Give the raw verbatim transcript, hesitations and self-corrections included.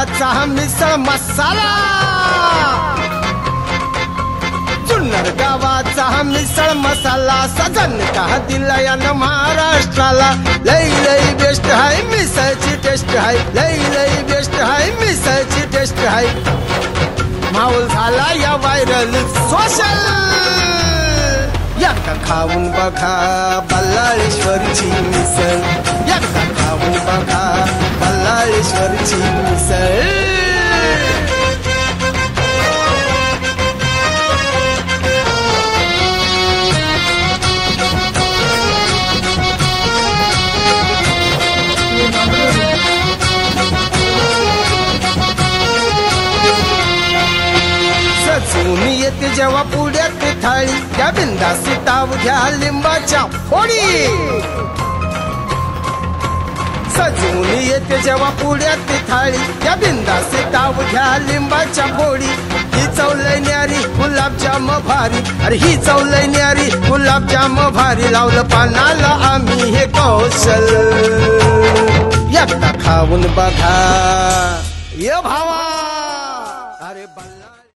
गावाचा मिसळ मसाला, जुन्नर गावाचा मिसळ मसाला सजन का दिला यानं महाराष्ट्राला। लई लई बेस्ट हाय मिसळची टेस्ट हाय, लई लई बेस्ट हाय मिसळची टेस्ट हाय। माहोल झाला या व्हायरल सोशल, एकदा खाऊन बघा बल्लाळेश्वरची मिसळ, एकदा खाऊन बघा बल्लाळेश्वरची मिसळ। सजून येते जेव्हा पुढ्यात थाळी, त्या बिंदास ताव घ्या लिंबाच्या फोडी। सजून येते जेव्हा पुढ्यात थाळी, त्या बिंदास ताव घ्या लिंबाच्या फोडी। ही चव लय न्यारी गुलाबजाम भारी, अरे ही चव लय न्यारी गुलाबजाम भारी। लावलं पानाला आम्ही हे कौशल, एकदा खाऊन बघा ये भावा।